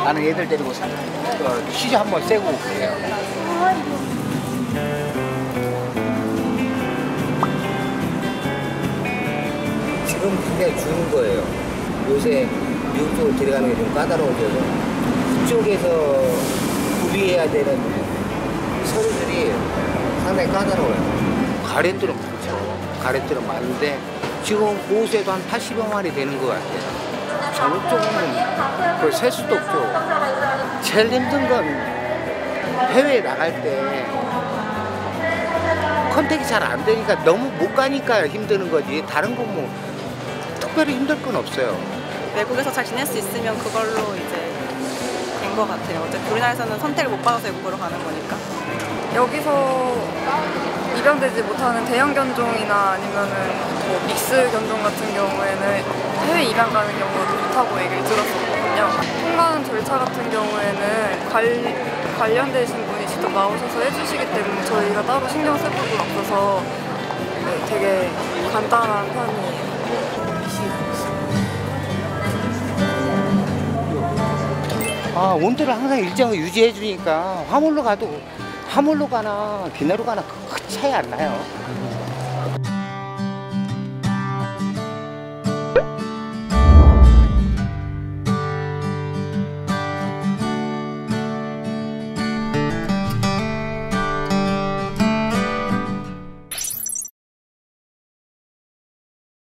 나는 애들 데리고 휴지 한번 쐬고 올게요. 지금 굉장히 주는 거예요. 요새 미국 쪽으로 데려가는 게 좀 까다로워져서 그쪽에서 구비해야 되는 서류들이 상당히 까다로워요. 가래들은 많죠. 가래들은 많은데 지금 보호소에도 한 80여 마리 되는 것 같아요. 전국 쪽은 그걸 셀 수도 없죠. 제일 힘든 건 해외에 나갈 때 컨택이 잘 안 되니까 너무 못 가니까 힘드는 거지 다른 건 뭐 특별히 힘들 건 없어요. 외국에서 잘 지낼 수 있으면 그걸로 이제 된 것 같아요. 어차피 우리나라에서는 선택을 못 받아서 외국으로 가는 거니까. 여기서 입양되지 못하는 대형 견종이나 아니면은 뭐 믹스 견종 같은 경우에는 해외 입양 가는 경우도 좋다고 얘기를 들었었거든요. 통관 절차 같은 경우에는 관련되신 분이 직접 나오셔서 해주시기 때문에 저희가 따로 신경 쓸 부분 없어서 네, 되게 간단한 편이에요. 온도를 항상 일정을 유지해 주니까 화물로 가도 화물로 가나 기내로 가나 큰 차이 안 나요.